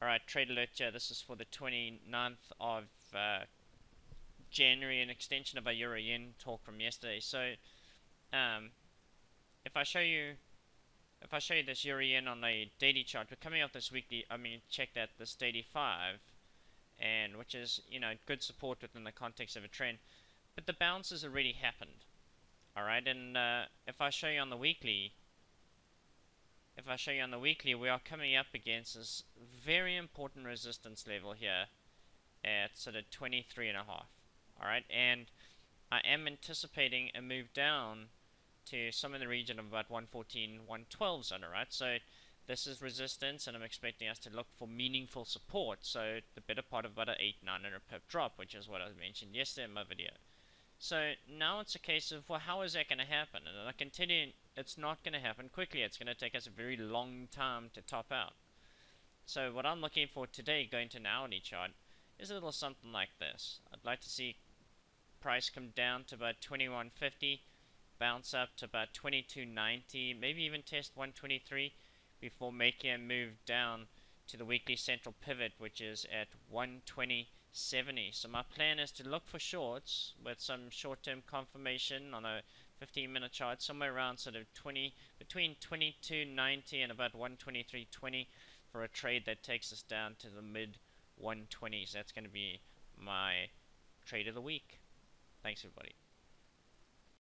Alright, trade alert here. This is for the 29th of January, an extension of our Euro Yen talk from yesterday. So, um, if I show you this Euro Yen on a daily chart, we're coming off this weekly. I mean, check that this daily 5, and which is good support within the context of a trend. But the bounce has already happened. Alright, and if I show you on the weekly, we are coming up against this very important resistance level here at sort of 23.5. Alright, and I am anticipating a move down to some in the region of about 114, 112 zone, alright? So this is resistance, and I'm expecting us to look for meaningful support, so the better part of about an 800-900 pip drop, which is what I mentioned yesterday in my video. So now it's a case of, well, how is that going to happen? And I can tell you, it's not going to happen quickly. It's going to take us a very long time to top out. So what I'm looking for today, going to an hourly chart, is a little something like this. I'd like to see price come down to about 21.50, bounce up to about 22.90, maybe even test 123 before making a move down to the weekly central pivot, which is at 120.70. So my plan is to look for shorts with some short-term confirmation on a 15-minute chart, somewhere around sort of between 22.90 and about 123.20 for a trade that takes us down to the mid 120s. That's going to be my trade of the week. Thanks, everybody.